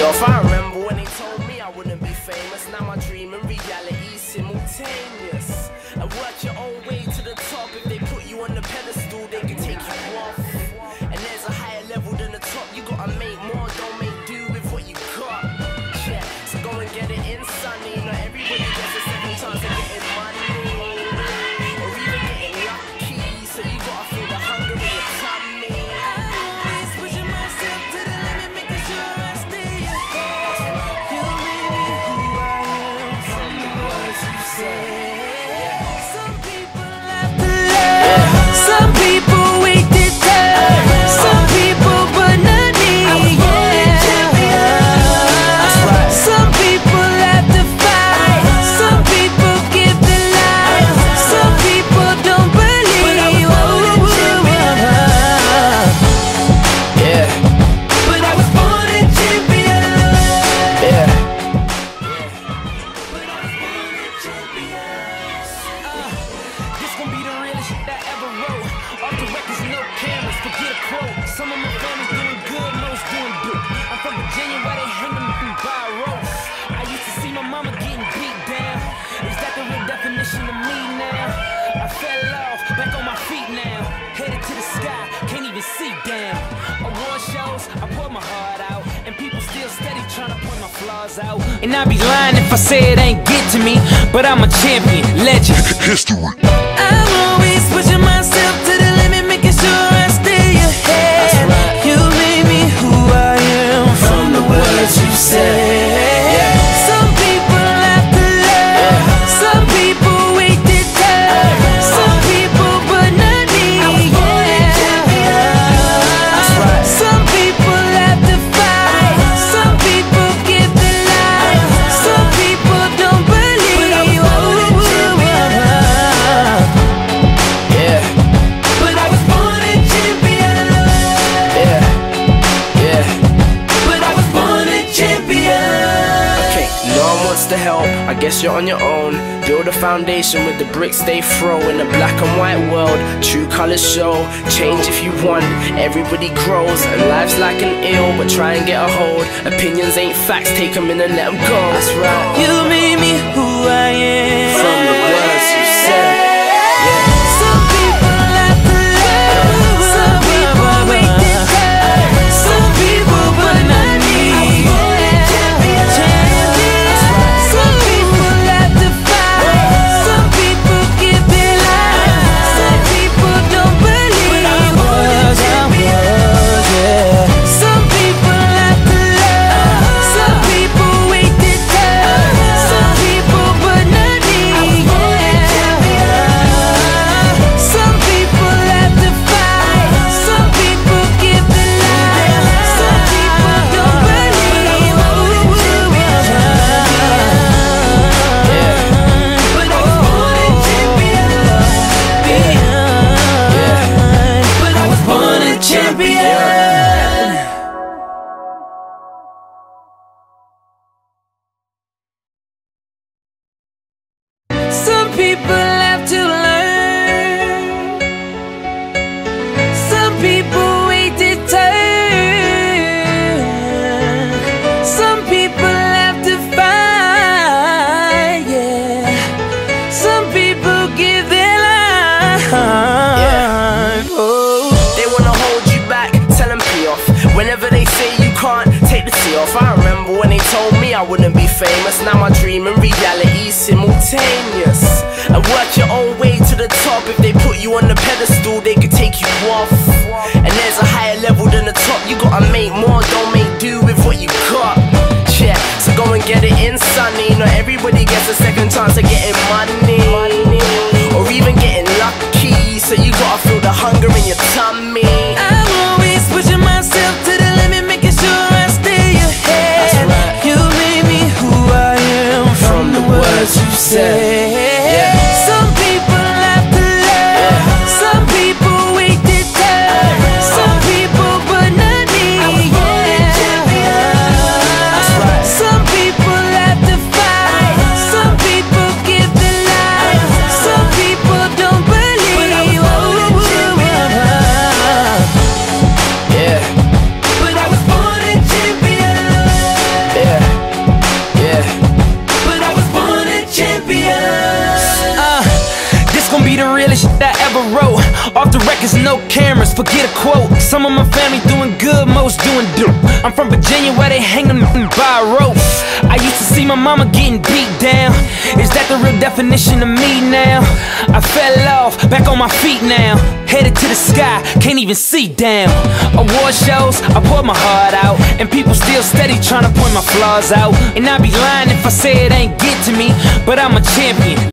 off. I remember when they told me I wouldn't be famous. Now my dream and reality simultaneous. I work your own way to the top. If they put you on the pedestal, they can take you off. And there's a higher level than the top. You gotta make more, don't make do with what you got. Yeah, so go and get it in, sunny. Not everybody gets a second chance of getting money, or even getting lucky. So you gotta feel the hunger in your tummy. Always pushing myself to the limit, making sure I stay ahead. You made me who I am from the words you said. Some people have to love, some people wait to turn, some people but not me. Some people have to fight, some people give their life, some people don't believe. Yeah, But I was born a champion. yeah. But I was born a champion. This gon' be the realest shit that I ever wrote. Off the records, no cameras, forget a quote. Some of my family's doing good, most doing good. I'm from Virginia, where they hanging me from by ropes. I used to see my mama getting beat down. Is that the real definition of me now? I fell off, back on my feet now. Headed to the sky, can't even see down. Award shows, I pour my heart out, and people still steady trying to point my flaws out. And I'd be lying if I say it ain't get to me, but I'm a champion, legend. I'm always pushing myself to the limit, making sure I stay ahead. You made me who I am from the words you said. Some people have to love, some people wait to turn, some people but not me. Some people have to fight, some people give their life, some people don't believe. Yeah, But I was born a champion. yeah, yeah. But I was born a champion. Okay, no one wants to help, I guess you're on your own. Build a foundation with the bricks they throw. In a black and white world, true colors show. Change if you want, everybody grows. And life's like an ill, but try and get a hold. Opinions ain't facts, take them in and let them go. That's right. You made me who I am From the words you said. Some people have to love, some people wait to turn, some people but not me. Some people have to fight, some people give their life, some people don't believe. Some people have to love, some people wait to turn, some people but not me. Some people have to fight, some people give their life, some people don't believe. But I was born a champion. But I was born a champion. Some people have to learn, some people wait to turn, some people have to fight, yeah. Some people give their life. Oh. They wanna hold you back, tell them pee off. Whenever they say you can't, take the tea off. I remember when they told me I wouldn't be famous. Now my dream and reality simultaneous. I work your own way to the top. If they put you on the pedestal, they could take you off. And there's a higher level than the top. You gotta make more, don't make do with what you got. Yeah, so go and get it in, sunny. Not everybody gets a second chance of getting money, or even getting lucky. So you gotta feel the hunger in your tummy. I'm always pushing myself to the limit, making sure I stay ahead. You made me who I am from the words you said. Some people have to love, some people wait to turn, some people but not me. Some people have to fight, some people give their life. Off the records, no cameras, forget a quote. Some of my family doing good, most doing dope. I'm from Virginia where they hang them by a rope. I used to see my mama getting beat down. Is that the real definition of me now? I fell off, back on my feet now. Headed to the sky, can't even see down. Award shows, I pour my heart out, and people still steady trying to point my flaws out. And I'd be lying if I say it ain't get to me, but I'm a champion.